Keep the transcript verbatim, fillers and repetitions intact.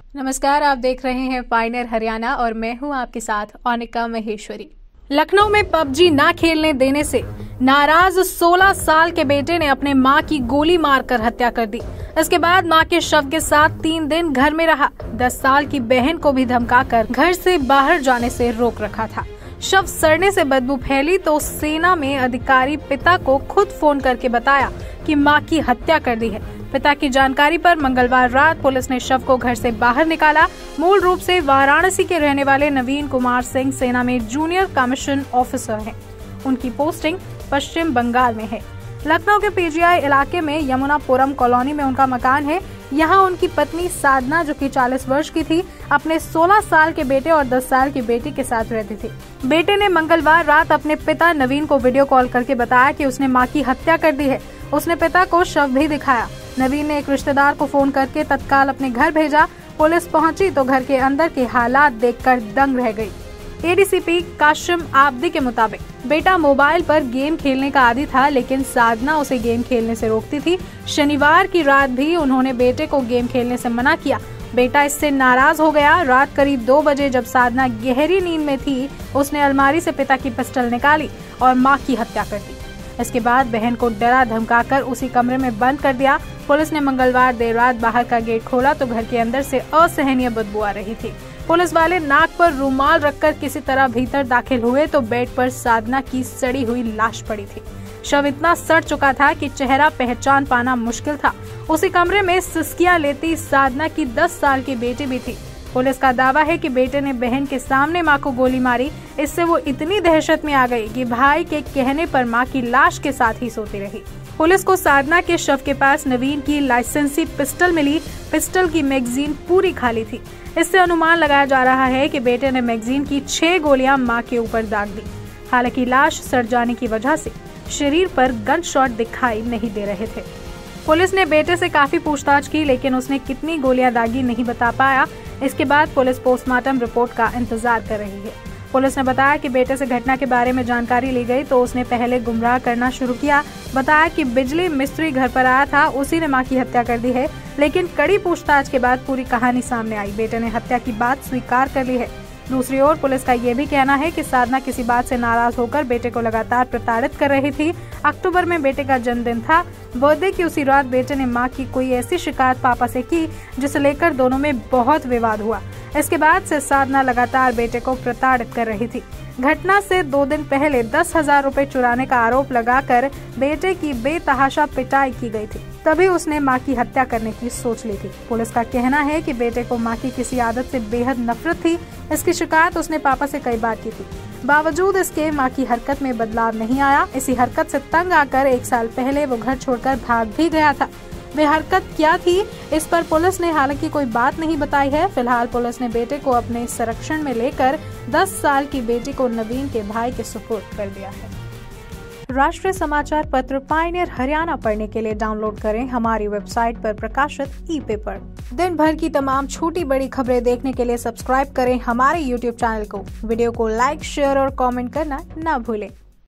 नमस्कार, आप देख रहे हैं पायनियर हरियाणा और मैं हूं आपके साथ अनिका महेश्वरी। लखनऊ में पबजी ना खेलने देने से नाराज सोलह साल के बेटे ने अपने मां की गोली मारकर हत्या कर दी। इसके बाद मां के शव के साथ तीन दिन घर में रहा। दस साल की बहन को भी धमकाकर घर से बाहर जाने से रोक रखा था। शव सड़ने से बदबू फैली तो सेना में अधिकारी पिता को खुद फोन करके बताया कि मां की हत्या कर दी है। पिता की जानकारी पर मंगलवार रात पुलिस ने शव को घर से बाहर निकाला। मूल रूप से वाराणसी के रहने वाले नवीन कुमार सिंह सेना में जूनियर कमीशन ऑफिसर हैं। उनकी पोस्टिंग पश्चिम बंगाल में है। लखनऊ के पीजीआई इलाके में यमुनापुरम कॉलोनी में उनका मकान है। यहाँ उनकी पत्नी साधना, जो कि चालीस वर्ष की थी, अपने सोलह साल के बेटे और दस साल की बेटी के साथ रहती थी। बेटे ने मंगलवार रात अपने पिता नवीन को वीडियो कॉल करके बताया कि उसने मां की हत्या कर दी है। उसने पिता को शव भी दिखाया। नवीन ने एक रिश्तेदार को फोन करके तत्काल अपने घर भेजा। पुलिस पहुंची तो घर के अंदर के हालात देखकर दंग रह गई। एडीसीपी काशिम आबदी के मुताबिक बेटा मोबाइल पर गेम खेलने का आदी था, लेकिन साधना उसे गेम खेलने से रोकती थी। शनिवार की रात भी उन्होंने बेटे को गेम खेलने से मना किया। बेटा इससे नाराज हो गया। रात करीब दो बजे जब साधना गहरी नींद में थी, उसने अलमारी से पिता की पिस्टल निकाली और मां की हत्या कर दी। इसके बाद बहन को डरा धमकाकर उसी कमरे में बंद कर दिया। पुलिस ने मंगलवार देर रात बाहर का गेट खोला तो घर के अंदर से असहनीय बदबू आ रही थी। पुलिस वाले नाक पर रुमाल रखकर किसी तरह भीतर दाखिल हुए तो बेड पर साधना की सड़ी हुई लाश पड़ी थी। शव इतना सड़ चुका था कि चेहरा पहचान पाना मुश्किल था। उसी कमरे में सिसकियां लेती साधना की दस साल की बेटी भी थी। पुलिस का दावा है कि बेटे ने बहन के सामने मां को गोली मारी। इससे वो इतनी दहशत में आ गई कि भाई के कहने पर मां की लाश के साथ ही सोती रही। पुलिस को साधना के शव के पास नवीन की लाइसेंसी पिस्टल मिली। पिस्टल की मैगजीन पूरी खाली थी। इससे अनुमान लगाया जा रहा है कि बेटे ने मैगजीन की छह गोलियां मां के ऊपर दाग दी। हालांकि लाश सड़ जाने की वजह से शरीर पर गन शॉट दिखाई नहीं दे रहे थे। पुलिस ने बेटे से काफी पूछताछ की, लेकिन उसने कितनी गोलियां दागी नहीं बता पाया। इसके बाद पुलिस पोस्टमार्टम रिपोर्ट का इंतजार कर रही है। पुलिस ने बताया कि बेटे से घटना के बारे में जानकारी ली गई तो उसने पहले गुमराह करना शुरू किया। बताया कि बिजली मिस्त्री घर पर आया था, उसी ने मां की हत्या कर दी है। लेकिन कड़ी पूछताछ के बाद पूरी कहानी सामने आई। बेटे ने हत्या की बात स्वीकार कर ली है। दूसरी ओर पुलिस का ये भी कहना है कि साधना किसी बात से नाराज होकर बेटे को लगातार प्रताड़ित कर रही थी। अक्टूबर में बेटे का जन्मदिन था। बर्थडे की उसी रात बेटे ने मां की कोई ऐसी शिकायत पापा से की जिसे लेकर दोनों में बहुत विवाद हुआ। इसके बाद से साधना लगातार बेटे को प्रताड़ित कर रही थी। घटना से दो दिन पहले दस हजार रूपए चुराने का आरोप लगाकर बेटे की बेतहाशा पिटाई की गई थी। तभी उसने मां की हत्या करने की सोच ली थी। पुलिस का कहना है कि बेटे को मां की किसी आदत से बेहद नफरत थी। इसकी शिकायत उसने पापा से कई बार की थी। बावजूद इसके मां की हरकत में बदलाव नहीं आया। इसी हरकत से तंग आकर एक साल पहले वो घर छोड़कर भाग भी गया था। वे हरकत क्या थी, इस पर पुलिस ने हालांकि कोई बात नहीं बताई है। फिलहाल पुलिस ने बेटे को अपने संरक्षण में लेकर दस साल की बेटी को नवीन के भाई के सुपुर्द कर दिया है। राष्ट्रीय समाचार पत्र पायनियर हरियाणा पढ़ने के लिए डाउनलोड करें हमारी वेबसाइट पर प्रकाशित ई पेपर। दिन भर की तमाम छोटी बड़ी खबरें देखने के लिए सब्सक्राइब करें हमारे यूट्यूब चैनल को। वीडियो को लाइक, शेयर और कमेंट करना न भूलें।